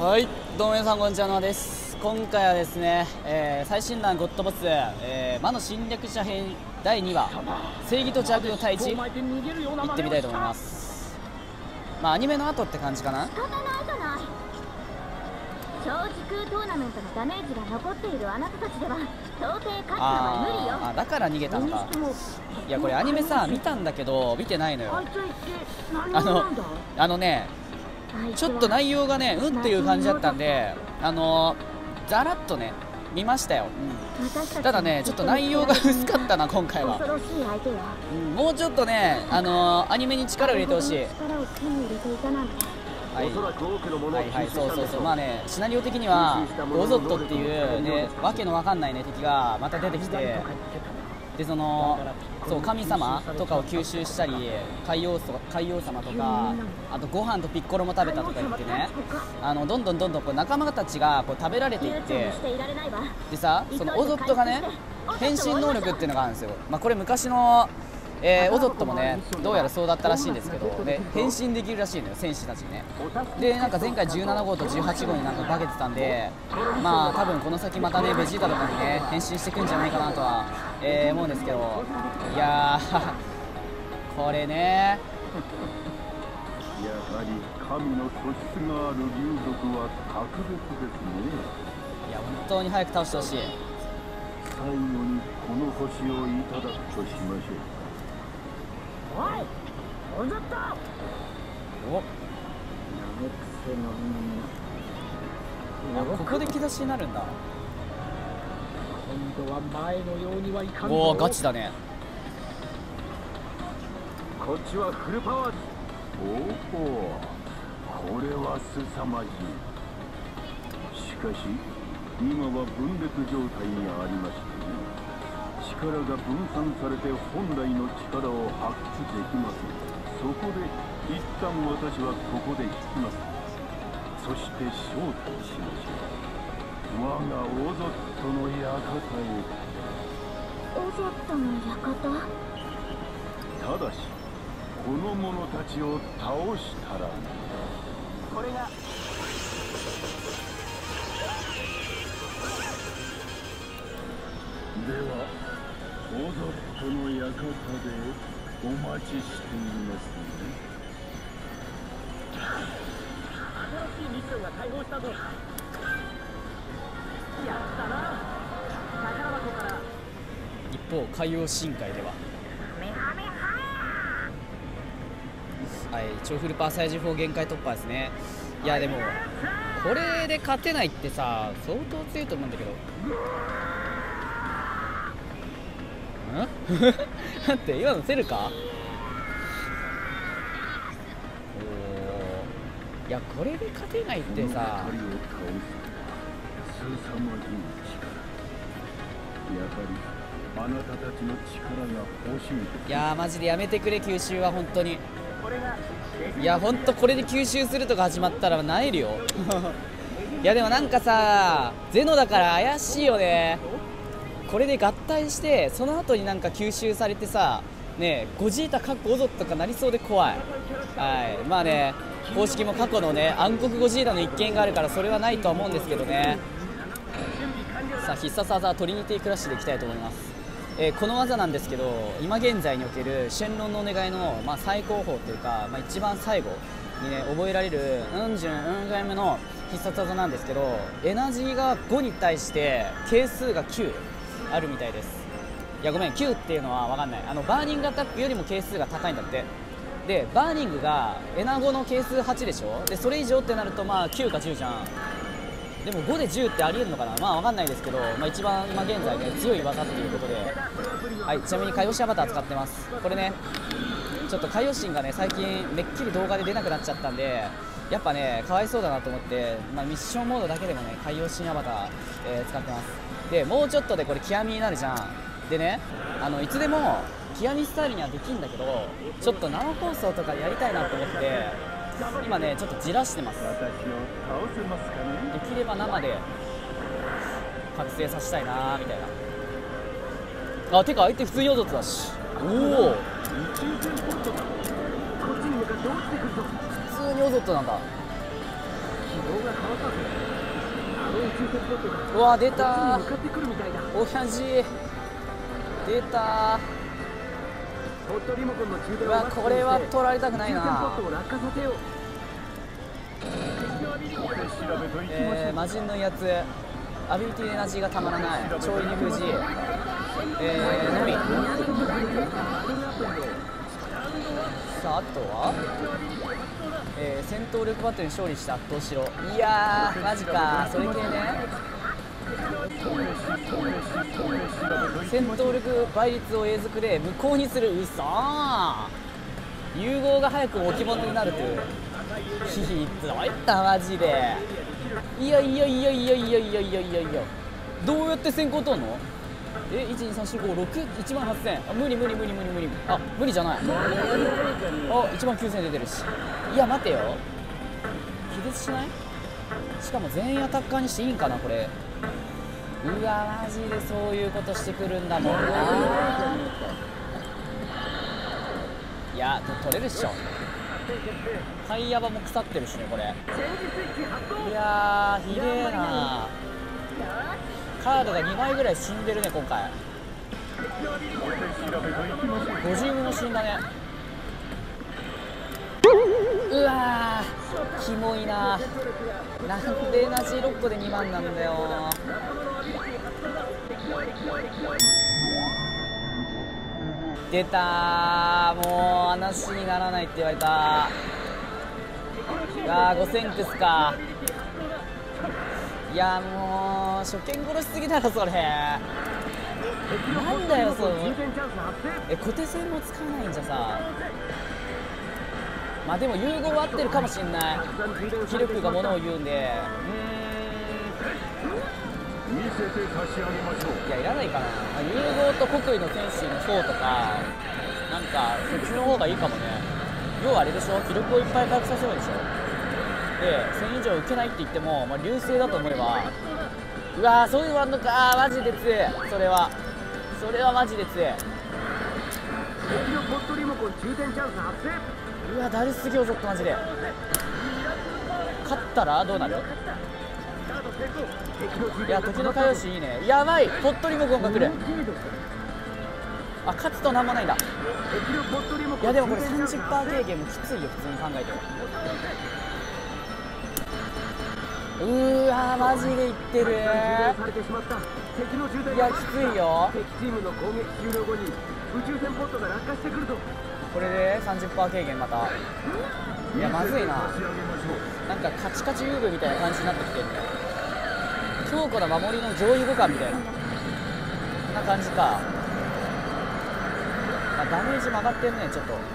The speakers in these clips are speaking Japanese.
はい、どうも皆さんこんにちは、ノアです。今回はですね、最新弾ゴッドボス、魔の侵略者編第2話正義と邪悪の対峙行ってみたいと思います。まあアニメの後って感じかな。 超時空トーナメントのダメージが残っているあなたたちでは到底勝つのは無理よ。 だから逃げたのか。いやこれアニメさ見たんだけど見てないのよ。ちょっと内容がねっていう感じだったんでざらっとね見ましたよ、ただねちょっと内容が薄かったな今回は、もうちょっとねアニメに力を入れてほしい。はいはい、そうまあねシナリオ的にはオゾットっていうねわけのわかんないね敵がまた出てきて、でそう神様とかを吸収したり海王様とかあとご飯とピッコロも食べたとか言ってねどんどんこう仲間たちがこう食べられていって、でさそのオゾットがね変身能力っていうのがあるんですよ。まあこれ昔のオゾットもねどうやらそうだったらしいんですけど、で変身できるらしいのよ戦士たちにね。でなんか前回17号と18号になんか化けてたんで、まあ多分この先またねベジータとかにね変身してくんじゃないかなとは、思うんですけど、いやーこれねやはり神の素質がある竜族は格別ですね。 いや本当に早く倒してほしい。 最後にこの星をいただくとしましょう。 おい、オゾット。 ここで気出しになるんだ。 今度は前のようにはいかんぞ。 おおガチだね。 こっちはフルパワーです。おお、これは凄まじい。しかし今は分裂状態にありましてね、力が分散されて本来の力を発揮できません。そこで一旦私はここで引きます。そして招待しましょう。我がオゾットの館へ。 オゾットの館。 ただしこの者たちを倒したら、 これがではオゾットの館でお待ちしていますね。 新しいミッションが解放したぞ。やったな。宝箱から。 一方海洋深海では超フルパーサイジ4限界突破ですね。いやでもこれで勝てないってさ相当強いと思うんだけど待って今のセルか。いやこれで勝てないってさ、 やはりあなたたちの力が欲しい。 いやマジでやめてくれ吸収は本当に。いや本当これで吸収するとか始まったら萎えるよいやでもなんかさゼノだから怪しいよね。これで合体してその後になんか吸収されてさねゴジータかっこオゾットとかなりそうで怖い。はいまあね公式も過去のね暗黒ゴジータの一件があるからそれはないとは思うんですけどね。さあ必殺技はトリニティクラッシュでいきたいと思います。この技なんですけど今現在におけるシェンロンのお願いの、最高峰というか、一番最後にね覚えられる44回目の必殺技なんですけど、エナジーが5に対して係数が9あるみたいです。いやごめん9っていうのは分かんない。バーニングアタックよりも係数が高いんだって。でバーニングがエナ5の係数8でしょ。でそれ以上ってなると9か10じゃん。でも5で10ってありえるのかな。分かんないですけど、一番今現在ね強い技っていうことで、はい、ちなみに海洋神アバター使ってます。これねちょっと海洋神がね最近めっきり動画で出なくなっちゃったんでやっぱねかわいそうだなと思って、ミッションモードだけでもね海洋神アバター、使ってます。でもうちょっとでこれ極みになるじゃん。でねいつでも極みスタイルにはできるんだけどちょっと生放送とかでやりたいなと思って今ねちょっとじらしてます。できれば生で覚醒させたいなみたいな。てか相手普通にオゾットだし。おお普通にオゾットなんだ。 うわ出たー、 向かってくるみたいだ。 おやじ出たホットリモコンの充ー。 電をうわこれは取られたくない充電ポなットを落下させよう。 魔人のやつアビリティエナジーがたまらない超イニ封じのみ。さああとは、戦闘力バトルに勝利して圧倒しろ。いやーマジかそれ系ね。戦闘力倍率を永続で無効にする。うそー、融合が早く置物になるという。ひどいったマジで。いやいやいやいやいやいやいやいやいや、どうやって先行取んの？1234561万8000。あ無理無理無理無理無理。あ無理じゃない。あ1万9000出てるし。いや待てよ、気絶しない？しかも全員アタッカーにしていいんかなこれ。うわマジでそういうことしてくるんだもんな。いや取れるっしょ。タイヤ場も腐ってるしねこれ。いやーひでえな。カードが2枚ぐらい死んでるね今回。50も死んだね。うわーキモいな。なんでエナジー6個で2万なんだよ。出たー、もう話にならないって言われた。うわー5000クスか。いやもう初見殺しすぎだろそれ。なんだよその小手線も使わないんじゃさ。まあでも融合は合ってるかもしんない。気力がものを言うんで。いやいらないかな。融合と国威の天使の4とかなんかそっちの方がいいかもね。要はあれでしょ、気力をいっぱい回復させるでしょ。で1000以上受けないって言っても、まあ、流星だと思えば。うわーそういうワンドかー、マジで強い。それはマジで強い。うわだるすぎよちょっとマジで。勝ったらどうなる？いや時の回用紙いいね。やばい鳥取モコンが来る。あ勝つとなんもないんだ。いやでもこれ 30% 経験もきついよ普通に考えて。うーわマジでいってる。いやきついよ。これで 30% 軽減また。いやまずいな。なんかカチカチ遊具みたいな感じになってきてるね。強固な守りの上位互換みたいなこんな感じか。あダメージも上がってんねちょっと。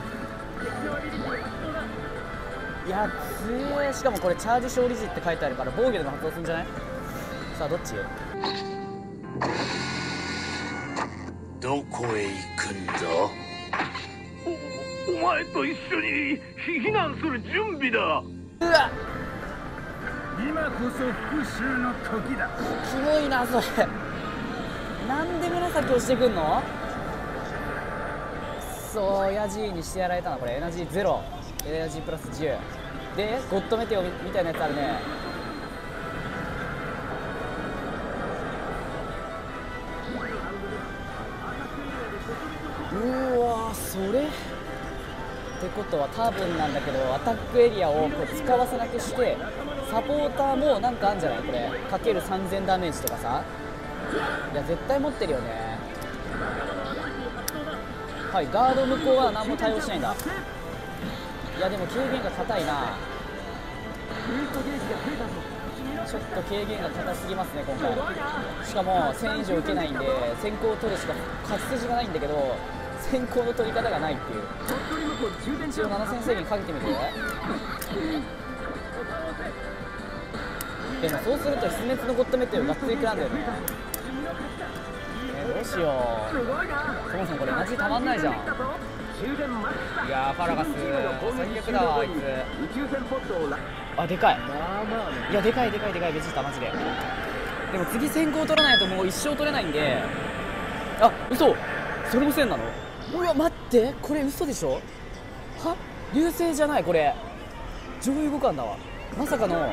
いや強い。しかもこれチャージ勝利時って書いてあるから防御でも発動するんじゃない？さあどっち？ どこへ行くんだ？ お前と一緒に避難する準備だ。 うわ今こそ復讐の時だ。 キモいなそれ。なんで紫押してくんの？くそーヤジーにしてやられたなこれ。エナジー0エナジープラス10でゴッドメテオみたいなやつあるね。うわそれってことは多分なんだけどアタックエリアをこう使わせなくしてサポーターもなんかあるんじゃないこれ。かける3000ダメージとかさ。いや絶対持ってるよね。はいガード向こうは何も対応しないんだ。いやでも軽減が硬いな。ちょっと軽減が硬すぎますね今回。しかも1000以上受けないんで先行を取るしか勝ち筋がないんだけど先行の取り方がないっていう。一応7000制限かけてみて。でもそうすると死滅のゴッドメテオがっつりくなんだよね。どうしよう。そもそもこれマジたまんないじゃん。いやーファラガス最悪だわあいつ。あでかい。いやでかいベジータマジで。でも次先行取らないともう一生取れないんで。あ嘘それも1000なの？うわ待ってこれ嘘でしょ。は流星じゃないこれ上位互換だわ。 まさかの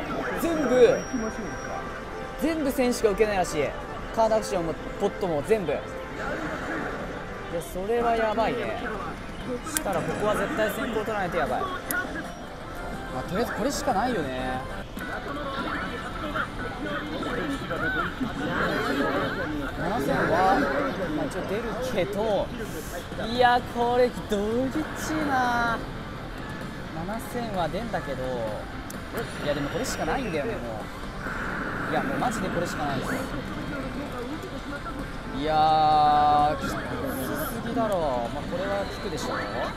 全部戦士が受けないらしい。カードアクションもポットも全部。いやそれはやばいね。したらここは絶対先行取らないとやばい。まあ、とりあえずこれしかないよね。7000は、まあ、一応出るけど、いやこれどぎちいな。7000は出んだけど、いやでもこれしかないんだよね。もういやもうマジでこれしかないです。いやーきつすぎだろ。まあこれは効くでしょ。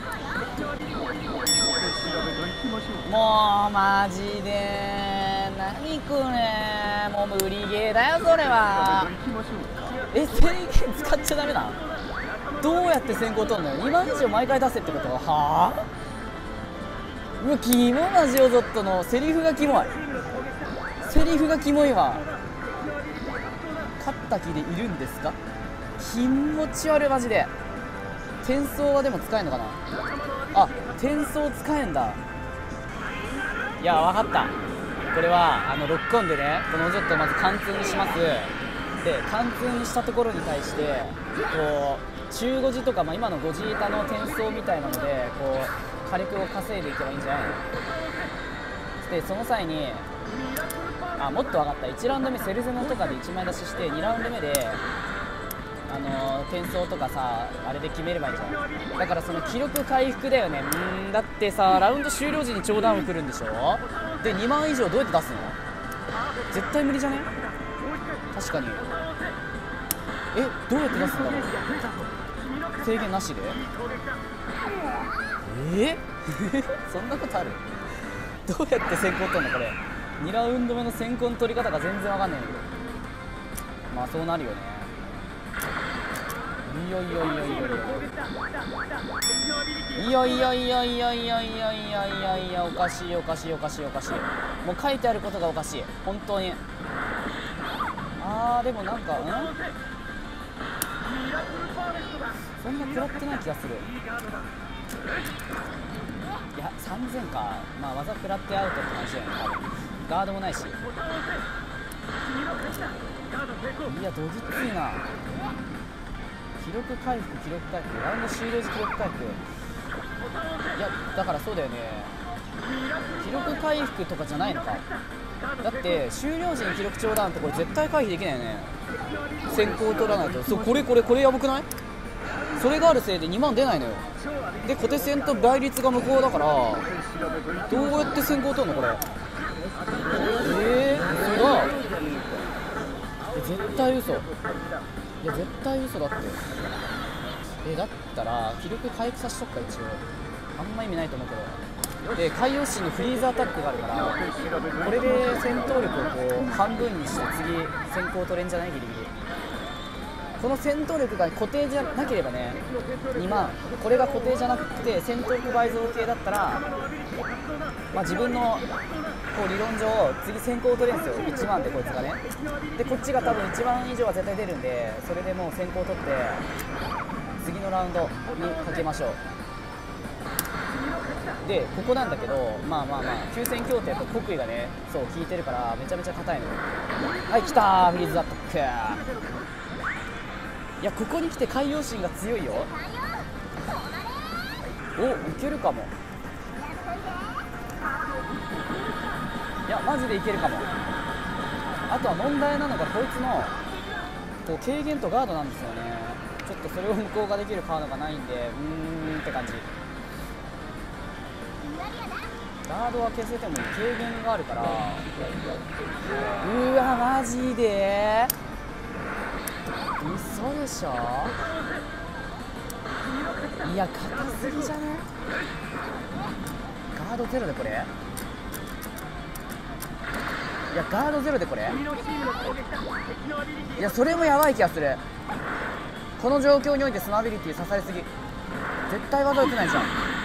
もうマジで何これ、もう無理ゲーだよそれは。制限使っちゃダメな。どうやって先行取るのよ。2万以上毎回出せってことはあ。うわキモな。ジオゾットのセリフがキモい。セリフがキモいわ。勝った気でいるんですか。気持ち悪いマジで。転送はでも使えんのかな。あ、転送使えんだ。いや分かった。これはロックオンでね、このジョットをまず貫通にします。で貫通にしたところに対してこう中5時とか、まあ、今の5時板の転送みたいなのでこう火力を稼いでいけばいいんじゃないの。でその際にもっと分かった。1ラウンド目セルゼノとかで1枚出しして、2ラウンド目で転送とかさあれで決めればいいんじゃない。だからその記録回復だよね。だってさラウンド終了時に長ダウン来るんでしょ。で2万以上どうやって出すの。絶対無理じゃね。確かにどうやって出すんだろう。制限なしでそんなことある。どうやって先行取るのこれ。2ラウンド目の先行の取り方が全然わかんないんだけど、まあそうなるよね。いやいやいやいやいやいやいやいやいやいやいやいやいやいや、おかしいおかしいおかしいおかしい。もう書いてあることがおかしい本当に。でもなんかそんな食らってない気がする。いや3000か。まあ技食らってアウトって感じだよね多分。ガードもないし。いやどぎついな。記録回復ラウンド終了時記録回復。いやだからそうだよね。記録回復とかじゃないのか。だって終了時に記録長ダウンってこれ絶対回避できないよね。先行取らないと。そうこれやばくない。それがあるせいで2万出ないのよ。で小手戦と倍率が無効だからどうやって先行取るのこれ。嘘だ。絶対嘘。いや絶対嘘だって。だったら記録回復させとくか。一応あんま意味ないと思うけど。で海洋神にフリーズアタックがあるから、これで戦闘力をこう半分にして次先行取れんじゃない。ギリギリこの戦闘力が固定じゃなければね2万、これが固定じゃなくて戦闘力倍増系だったら、まあ、自分のこう理論上次先行取れるんですよ1万でこいつがね。でこっちが多分1万以上は絶対出るんで、それでもう先行取って次のラウンドにかけましょう。でここなんだけど、まあ休戦協定と国威がねそう効いてるからめちゃめちゃ硬いのよ。はい来たーフリーズアタック。いやここに来て海洋神が強いよ。いけるかも。いやマジでいけるかも。あとは問題なのがこいつのこう軽減とガードなんですよね。ちょっとそれを無効ができるカードがないんでって感じ。ガードは消せても軽減があるから。うわマジで嘘でしょ。いや硬すぎじゃね。ガードゼロでこれ。いやガードゼロでこれ。いやそれもやばい気がする。この状況においてスマビリティ刺されすぎ。絶対技打てないじゃん。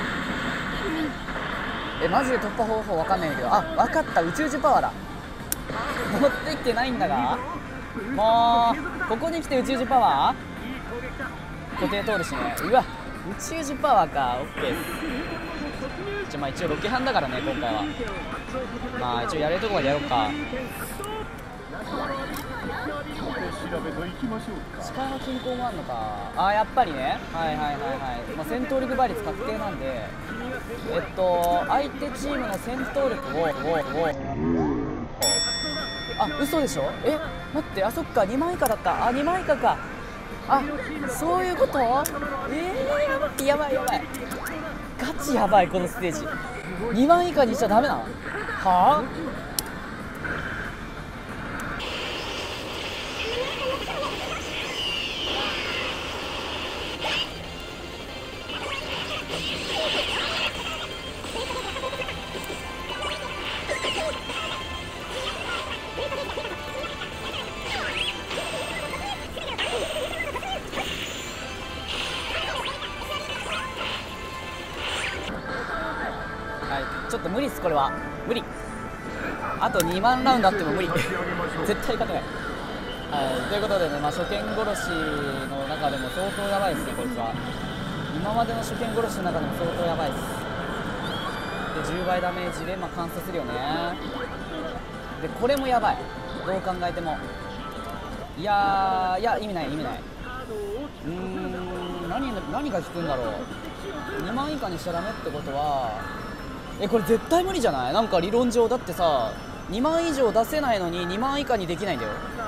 マジで突破方法わかんないんだけど。分かった。宇宙樹パワーだ。持ってきてないんだが、もうここに来て宇宙樹パワー固定通るしね。うわ宇宙樹パワーか。オッケー。 まあ一応ロケハンだからね今回は。まあ一応やれるとこまでやろうか。力の均衡もあるのか。あ、やっぱりね。はいはいはいはい。まあ、戦闘力倍率確定なんで、相手チームの戦闘力をあ、嘘でしょ。え、待って、あ、そっか、2万以下だった。あ、2万以下か。あ、そういうこと。やばいやばい。ガチやばいこのステージ。2万以下にしちゃダメなの？はあ？ちょっと無理です、これは無理。あと2万ラウンドあっても無理絶対勝てない。はい、ということでね、まあ、初見殺しの中でも相当やばいですね、こいつは。今までの初見殺しの中でも相当やばいです。で10倍ダメージで、まあ、完成するよね。でこれもやばい、どう考えても。いや意味ない意味ない。何が効くんだろう。2万以下にしちゃダメってことは、これ絶対無理じゃない？なんか理論上だってさ、2万以上出せないのに2万以下にできないんだよ。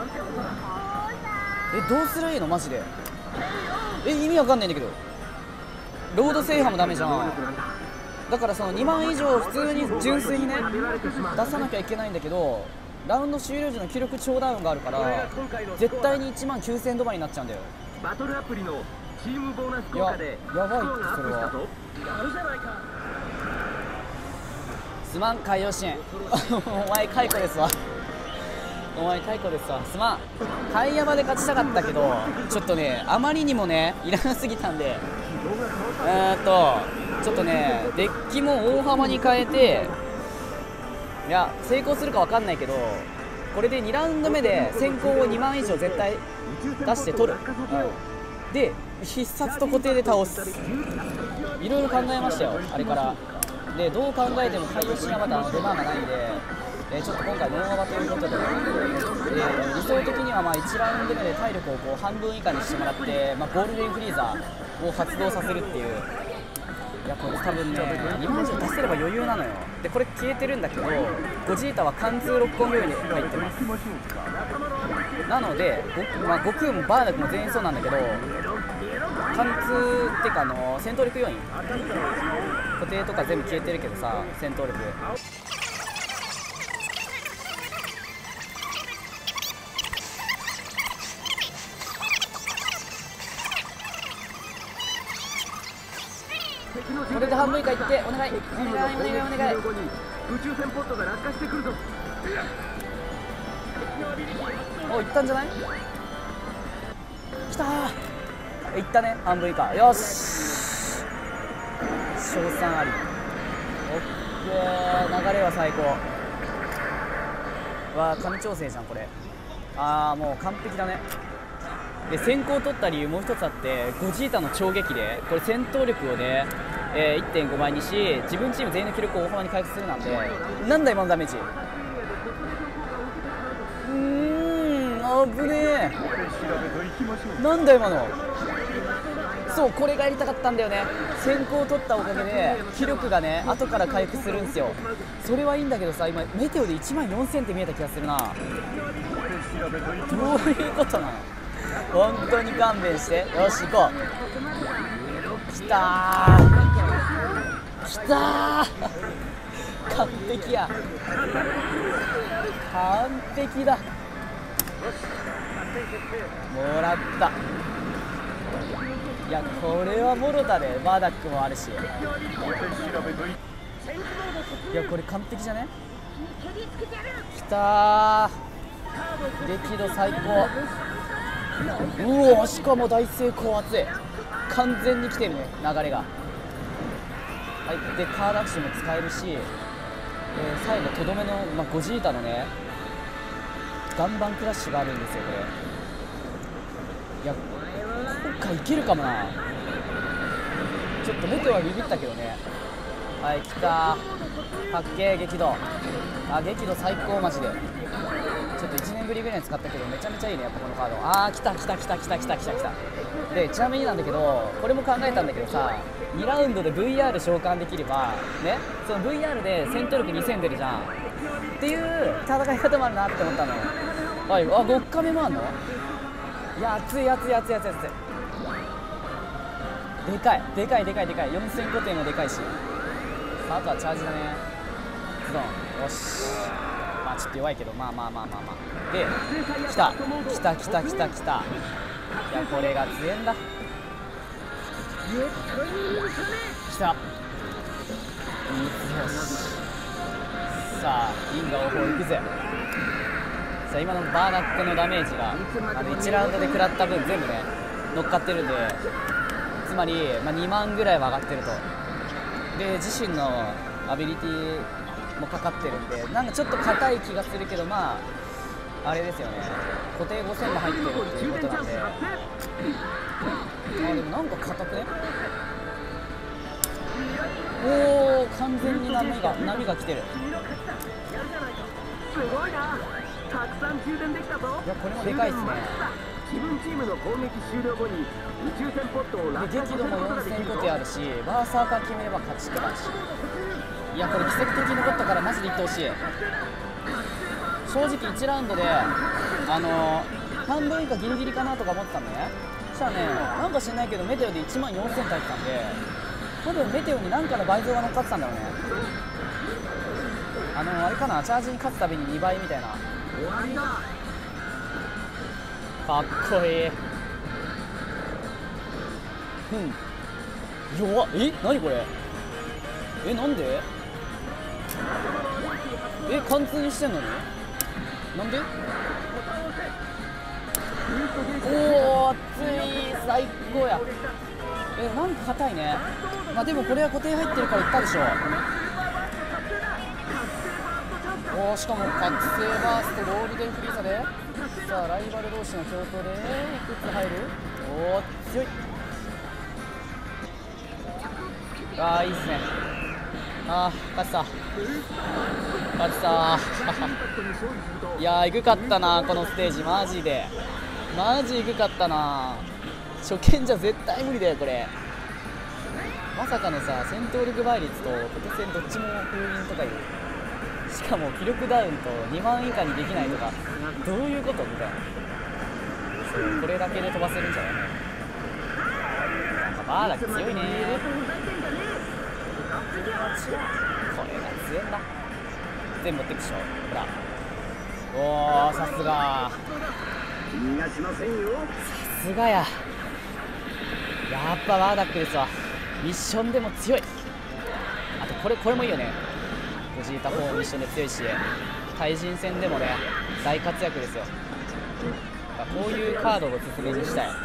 どうすりゃいいのマジで。意味わかんないんだけど。ロード制覇もダメじゃん。だからその2万以上普通に純粋にね出さなきゃいけないんだけど、ラウンド終了時の記録超ダウンがあるから絶対に1万9000止まりになっちゃうんだよ。 バトルアプリのチームボーナス効果でやばいってそれは。すまん海洋支援お前解雇ですわお前解雇ですわ。すまん。海山で勝ちたかったけどちょっとねあまりにもねいらなすぎたんで、ちょっとねデッキも大幅に変えて、いや成功するか分かんないけど、これで2ラウンド目で先行を2万以上絶対出して取る、で必殺と固定で倒す。いろいろ考えましたよあれから。でどう考えても海洋深夜バターの出番がないんで、ちょっと今回ノーアバということで、理想的にはまあ1ラウンド目で体力をこう半分以下にしてもらって、まあ、ゴールデンフリーザーを発動させるっていう。いやこれ多分ね2万以上出せれば余裕なのよ。でこれ消えてるんだけどゴジータは貫通ロックオン部に入ってます。なので悟空もバーダクも全員そうなんだけど、貫通ってか戦闘力要因固定とか全部消えてるけどさ、戦闘力これで半分以下いってお願いお願いお願い。 宇宙船ポットが落下してくるぞ。 お、いったんじゃない？きたー、いったね、半分以下。よし、賞賛あり。オッケー、流れは最高。わあ、神調整じゃんこれ。ああもう完璧だね。で先行取った理由もう一つあって、ゴジータの超撃でこれ戦闘力をね、1.5 倍にし自分チーム全員の記録を大幅に回復するなんで、なんだ今のダメージ。危ねえ。なんだ今の。そうこれがやりたかったんだよね。先行取ったおかげで気力がね後から回復するんですよ。それはいいんだけどさ、今メテオで1万4000って見えた気がするな。どういうことなの。本当に勘弁して。よし行こう。きたーきたー完璧や、完璧だ。もらった。いやこれはもろだね。バーダックもあるし、いやこれ完璧じゃね。きたー、激怒最高。うお、しかも大成功。熱い、完全に来てるね流れが。はい、でカードアクションも使えるし、最後とどめの、ゴジータのね岩盤クラッシュがあるんですよこれ。いや今回いけるかもな。ちょっとメテオはビビったけどね。 はい来たー。かっけー激怒。あ激怒最高マジで。ちょっと1年ぶりぐらいに使ったけどめちゃめちゃいいねやっぱこのカード。あー来た来た来た来た来た来た来た。でちなみになんだけどこれも考えたんだけどさ、2ラウンドで VR 召喚できればね、その VR で戦闘力2000出るじゃんっていう戦い方もあるなって思ったのよ。はい、あ5日目もあんの。いや熱い熱い熱い熱い熱い。でかいでかいでかいでかい。4000個点もでかいし、さああとはチャージだね。ズドン。よし、まあちょっと弱いけどまあまあまあまあまあ。で来た来た来た来た来た。いやこれが強えんだ。来た。よし、さあ因果応報いくぜ。さあ今のバーナックのダメージが1ラウンドで食らった分全部ね乗っかってるんで、つまり、2万ぐらいは上がってると。で自身のアビリティもかかってるんで、なんかちょっと硬い気がするけど、まああれですよね、固定5000も入ってるっていうことなんで、でもなんか硬くね。おお完全に波が来てる。 すごいな、たくさん充電できたぞ。 いやこれもでかいっすね。 自分チームの攻撃終了後に宇宙船ポットを落で激怒も4000個点あるし、バーサーカー決めれば勝ちって感じ。いやこれ奇跡的に残ったからマジでいってほしい。正直1ラウンドで半分以下ギリギリかなとか思ってたんだね。そしたらね、なんか知んないけどメテオで1万4000耐えてたんで、多分メテオに何かの倍増が乗っかってたんだろうね。あれかな、チャージに勝つたびに2倍みたいな。かっこいい。弱っ。何これ。なんで貫通にしてんのになんで。おお熱い最高や。なんか硬いね。まあでもこれは固定入ってるからいったでしょ。おおしかも覚醒バーストゴールデンフリーザで、さあライバル同士の共闘でいくつ入る。おお強い。ああいいっすね。ああ勝った勝ったいやーエグかったなこのステージ。マジでマジエグかったな。初見じゃ絶対無理だよこれ。まさかのさ戦闘力倍率と小手戦どっちも封印とかいる。しかも気力ダウンと2万以下にできないとかどういうことみたいな。そうこれだけで飛ばせるんじゃない。なんかバーだけ強いね。これが強いんだ。全部持ってくでしょほら。おおさすがさすがや。やっぱバーダックですわ。ミッションでも強い。あとこれもいいよね。ベジータ4ミッションで強いし、対人戦でもね大活躍ですよ。こういうカードをおすすめにしたい。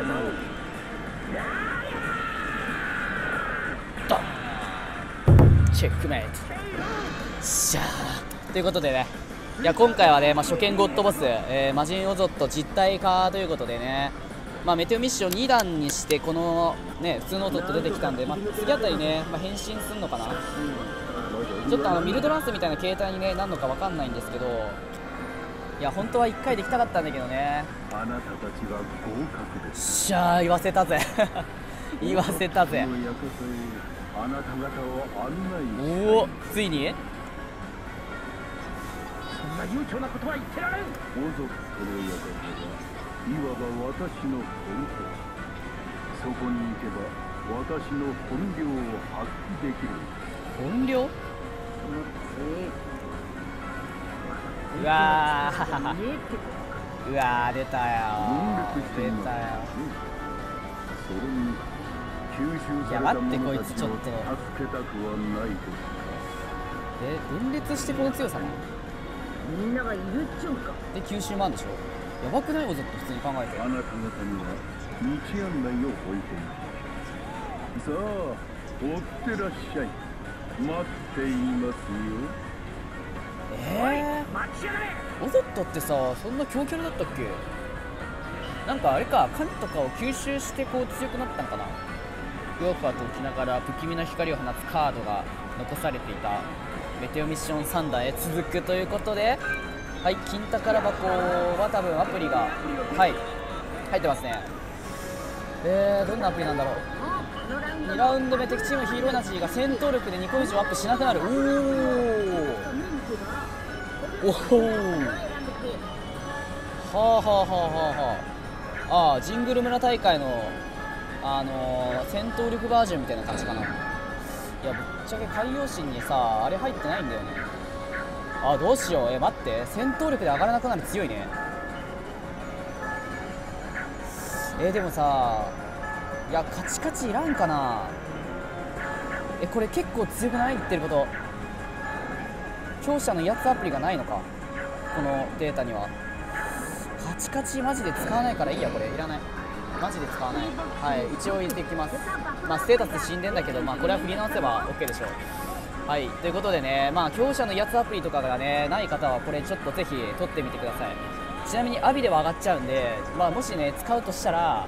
ドンチェックメイトしゃー。ということでね、いや今回はね、初見ゴッドボス、魔人オゾット実体化ということでね、メテオミッション2段にしてこのね普通のオゾット出てきたんで、次あたりね、変身するのかな。ちょっとミルドランスみたいな形態にねなるのかわかんないんですけど、いや本当は1回できたかったんだけどね。 あなたたちは合格です。 しゃー言わせたぜ言わせたぜ。 あなた方を案内しおおついにそんな悠長なことは言ってられん。 オゾットの館はいわば私の本拠地。そこに行けば私の本領を発揮できる。 本領。うわーうわー出たよ出たよ。 それに吸収された者たちを助けたくはないですか。 分裂してこの強さなの。 みんながいるっちゅうか。 で吸収もあるでしょ。やばくない？オゾット普通に考えて。 あなた方には道案内を置いています。さあ追ってらっしゃい。待っていますよ。 オゾットってさそんな強キャラだったっけ。なんかあれか神とかを吸収してこう強くなったんかな。ヨーファーと起きながら不気味な光を放つカードが残されていたメテオミッションサンダーへ続くということで、はい、金宝箱は多分アプリが、はい、入ってますね。どんなアプリなんだろう。2ラウンド目敵チームヒーローエナジーが戦闘力で2個以上アップしなくなる。おおはあはあはあはあはあ、ジングル村大会の戦闘力バージョンみたいな感じかな。いや、ぶっちゃけ海洋神にさあれ入ってないんだよね。どうしよう。待って、戦闘力で上がらなくなる強いね。でもさ、いやカチカチいらんかな。これ結構強くない？言ってること。強者の威圧アプリがないのか、このデータには。カチカチマジで使わないからいいや、これいらない、マジで使わない。はい、一応入れていきます。ステータス死んでんだけど、これは振り直せば OK でしょう。はい、ということでね、強者の威圧アプリとかがねない方はこれちょっとぜひ取ってみてください。ちなみにアビでは上がっちゃうんで、もしね使うとしたら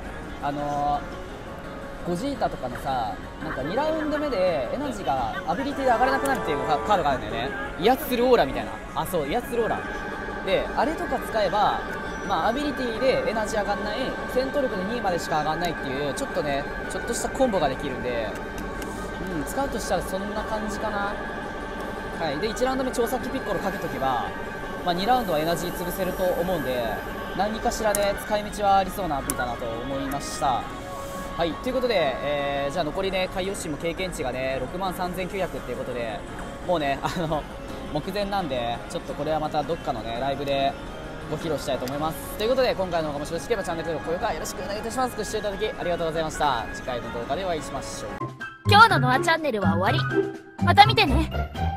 ゴジータとかのさ、なんか2ラウンド目でエナジーがアビリティで上がれなくなるっていうカードがあるんだよね。威圧するオーラみたいな。そう、威圧するオーラで、あれとか使えばアビリティでエナジー上がんない、戦闘力で2位までしか上がんないっていうちょっとしたコンボができるんで、使うとしたらそんな感じかな。はい、で1ラウンド目調査機ピッコロかけとけば、2ラウンドはエナジー潰せると思うんで、何かしらで使い道はありそうなアプリだなと思いました。はい、ということで、じゃあ残りね海洋神も経験値がね63,900っていうことで、もうね目前なんで、ちょっとこれはまたどっかのねライブでご披露したいと思います。ということで今回の動画もしよろしければチャンネル登録、高評価よろしくお願いいたします。ご視聴いただきありがとうございました。次回の動画でお会いしましょう。 今日のノアチャンネルは終わり。また見てね。